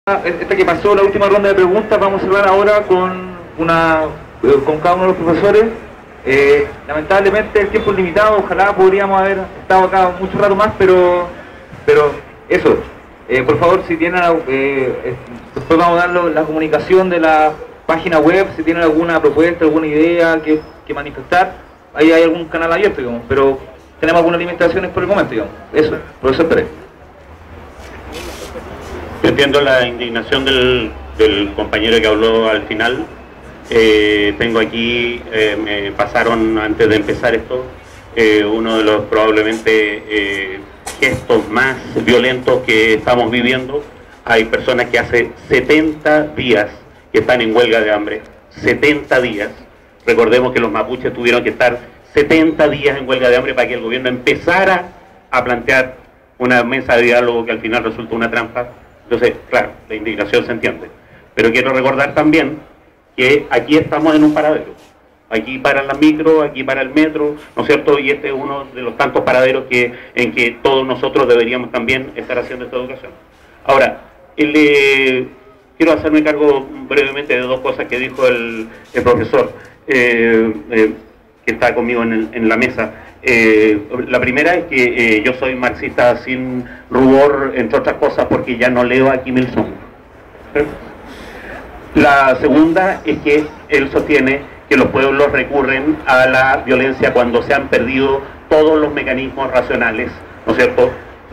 Esta que pasó, la última ronda de preguntas, vamos a cerrar ahora con cada uno de los profesores. Lamentablemente el tiempo es limitado, ojalá podríamos haber estado acá mucho rato más, pero eso, por favor, si tienen, después vamos a dar la comunicación de la página web, si tienen alguna propuesta, alguna idea que manifestar, ahí hay algún canal abierto, digamos, pero tenemos algunas limitaciones por el momento, digamos. Eso, profesor Pérez. Yo entiendo la indignación del compañero que habló al final. Tengo aquí, me pasaron antes de empezar esto, uno de los probablemente gestos más violentos que estamos viviendo. Hay personas que hace 70 días que están en huelga de hambre, 70 días. Recordemos que los mapuches tuvieron que estar 70 días en huelga de hambre para que el gobierno empezara a plantear una mesa de diálogo que al final resultó una trampa. Entonces, claro, la indignación se entiende. Pero quiero recordar también que aquí estamos en un paradero. Aquí para la micro, aquí para el metro, ¿no es cierto? Y este es uno de los tantos paraderos en que todos nosotros deberíamos también estar haciendo esta educación. Ahora, quiero hacerme cargo brevemente de dos cosas que dijo el profesor que está conmigo en la mesa. La primera es que yo soy marxista sin rubor, entre otras cosas, porque ya no leo a Kim Il-sung. La segunda es que él sostiene que los pueblos recurren a la violencia cuando se han perdido todos los mecanismos racionales, ¿no es cierto?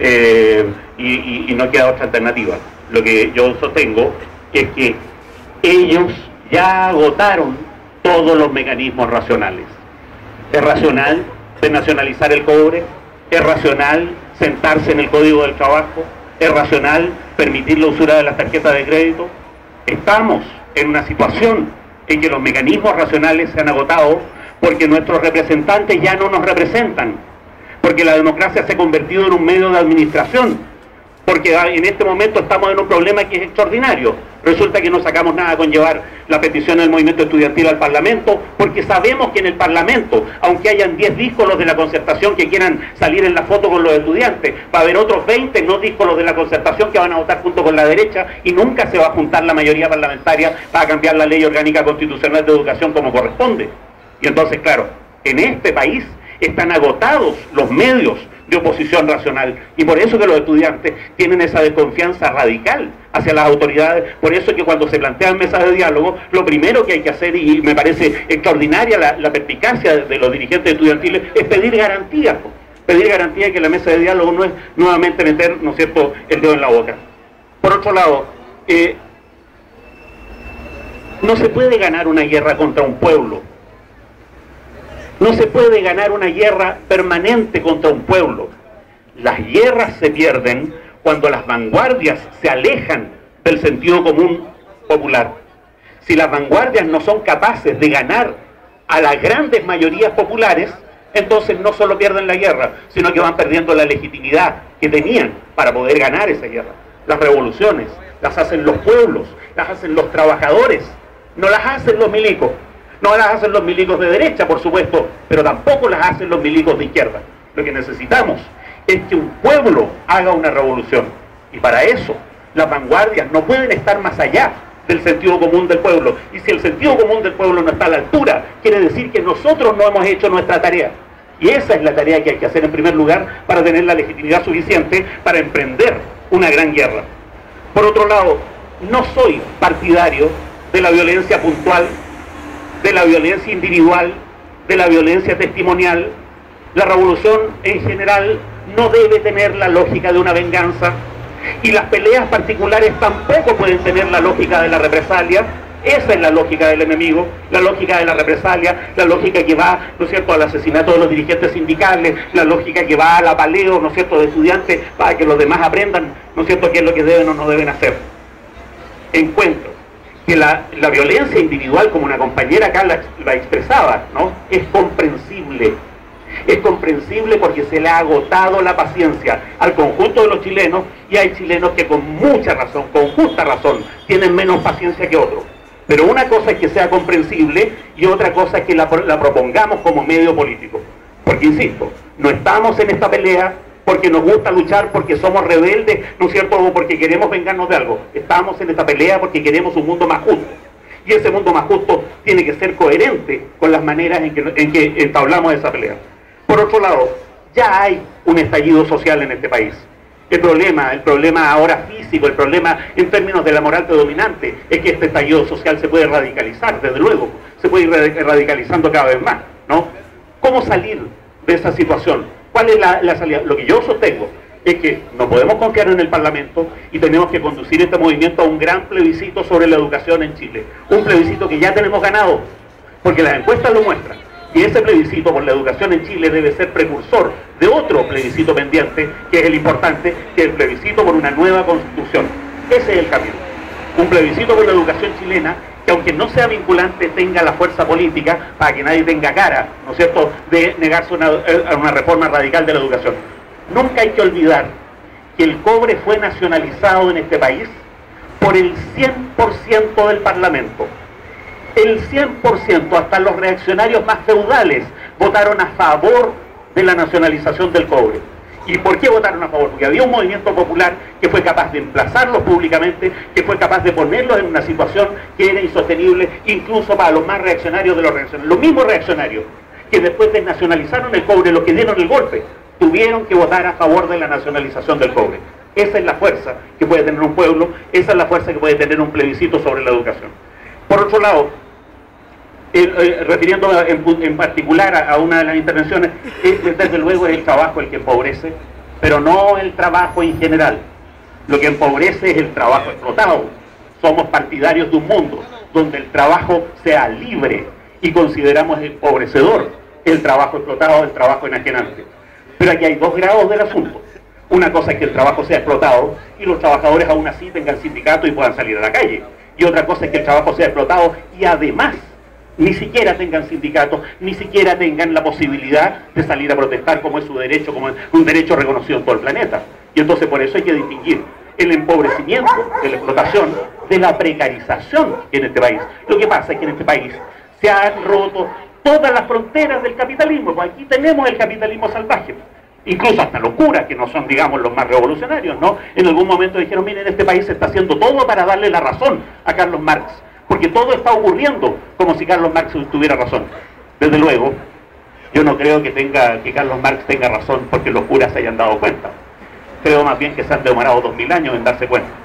Y no queda otra alternativa. Lo que yo sostengo es que ellos ya agotaron todos los mecanismos racionales. Es racional desnacionalizar el cobre, es racional sentarse en el Código del Trabajo, es racional permitir la usura de las tarjetas de crédito. Estamos en una situación en que los mecanismos racionales se han agotado porque nuestros representantes ya no nos representan, porque la democracia se ha convertido en un medio de administración, porque en este momento estamos en un problema que es extraordinario. Resulta que no sacamos nada con llevar la petición del movimiento estudiantil al Parlamento, porque sabemos que en el Parlamento, aunque hayan 10 díscolos de la concertación que quieran salir en la foto con los estudiantes, va a haber otros 20 no díscolos de la concertación que van a votar junto con la derecha, y nunca se va a juntar la mayoría parlamentaria para cambiar la ley orgánica constitucional de educación como corresponde. Y entonces, claro, en este país están agotados los medios de oposición racional, y por eso que los estudiantes tienen esa desconfianza radical hacia las autoridades. Por eso que cuando se plantean mesas de diálogo, lo primero que hay que hacer, y me parece extraordinaria la perspicacia de los dirigentes estudiantiles, es pedir garantías, pedir garantía de que la mesa de diálogo no es nuevamente meter, ¿no es cierto?, el dedo en la boca. Por otro lado, no se puede ganar una guerra contra un pueblo. No se puede ganar una guerra permanente contra un pueblo. Las guerras se pierden cuando las vanguardias se alejan del sentido común popular. Si las vanguardias no son capaces de ganar a las grandes mayorías populares, entonces no solo pierden la guerra, sino que van perdiendo la legitimidad que tenían para poder ganar esa guerra. Las revoluciones las hacen los pueblos, las hacen los trabajadores, no las hacen los milicos. No las hacen los milicos de derecha, por supuesto, pero tampoco las hacen los milicos de izquierda. Lo que necesitamos es que un pueblo haga una revolución. Y para eso, las vanguardias no pueden estar más allá del sentido común del pueblo. Y si el sentido común del pueblo no está a la altura, quiere decir que nosotros no hemos hecho nuestra tarea. Y esa es la tarea que hay que hacer en primer lugar para tener la legitimidad suficiente para emprender una gran guerra. Por otro lado, no soy partidario de la violencia puntual, de la violencia individual, de la violencia testimonial. La revolución en general no debe tener la lógica de una venganza, y las peleas particulares tampoco pueden tener la lógica de la represalia. Esa es la lógica del enemigo, la lógica de la represalia, la lógica que va, ¿no es cierto?, al asesinato de los dirigentes sindicales, la lógica que va al apaleo, ¿no es cierto?, de estudiantes para que los demás aprendan, ¿no es cierto?, qué es lo que deben o no deben hacer. Encuentro que la violencia individual, como una compañera acá la expresaba, ¿no?, es comprensible. Es comprensible porque se le ha agotado la paciencia al conjunto de los chilenos, y hay chilenos que con mucha razón, con justa razón, tienen menos paciencia que otros. Pero una cosa es que sea comprensible y otra cosa es que la propongamos como medio político. Porque, insisto, no estamos en esta pelea porque nos gusta luchar, porque somos rebeldes, ¿no es cierto?, o porque queremos vengarnos de algo. Estamos en esta pelea porque queremos un mundo más justo. Y ese mundo más justo tiene que ser coherente con las maneras en que entablamos esa pelea. Por otro lado, ya hay un estallido social en este país. El problema ahora físico, el problema en términos de la moral predominante, es que este estallido social se puede radicalizar, desde luego, se puede ir radicalizando cada vez más, ¿no? ¿Cómo salir de esa situación? ¿Cuál es la salida? Lo que yo sostengo es que no podemos confiar en el Parlamento y tenemos que conducir este movimiento a un gran plebiscito sobre la educación en Chile. Un plebiscito que ya tenemos ganado, porque las encuestas lo muestran. Y ese plebiscito por la educación en Chile debe ser precursor de otro plebiscito pendiente, que es el importante, que es el plebiscito por una nueva constitución. Ese es el camino. Un plebiscito por la educación chilena que, aunque no sea vinculante, tenga la fuerza política para que nadie tenga cara, ¿no es cierto?, de negarse a una reforma radical de la educación. Nunca hay que olvidar que el cobre fue nacionalizado en este país por el 100% del Parlamento. El 100%, hasta los reaccionarios más feudales, votaron a favor de la nacionalización del cobre. ¿Y por qué votaron a favor? Porque había un movimiento popular que fue capaz de emplazarlos públicamente, que fue capaz de ponerlos en una situación que era insostenible, incluso para los más reaccionarios de los reaccionarios. Los mismos reaccionarios que después desnacionalizaron el cobre, los que dieron el golpe, tuvieron que votar a favor de la nacionalización del cobre. Esa es la fuerza que puede tener un pueblo, esa es la fuerza que puede tener un plebiscito sobre la educación. Por otro lado, refiriéndome en particular a una de las intervenciones, desde luego es el trabajo el que empobrece, pero no el trabajo en general. Lo que empobrece es el trabajo explotado. Somos partidarios de un mundo donde el trabajo sea libre y consideramos empobrecedor el trabajo explotado, el trabajo enajenante. Pero aquí hay dos grados del asunto. Una cosa es que el trabajo sea explotado y los trabajadores aún así tengan sindicato y puedan salir a la calle. Y otra cosa es que el trabajo sea explotado y además ni siquiera tengan sindicatos, ni siquiera tengan la posibilidad de salir a protestar, como es su derecho, como es un derecho reconocido en todo el planeta. Y entonces por eso hay que distinguir el empobrecimiento de la explotación de la precarización en este país. Lo que pasa es que en este país se han roto todas las fronteras del capitalismo, pues aquí tenemos el capitalismo salvaje. Incluso hasta los curas, que no son, digamos, los más revolucionarios, ¿no? En algún momento dijeron, miren, este país se está haciendo todo para darle la razón a Carlos Marx, porque todo está ocurriendo como si Carlos Marx tuviera razón. Desde luego, yo no creo que Carlos Marx tenga razón porque los curas se hayan dado cuenta. Creo más bien que se han demorado 2000 años en darse cuenta.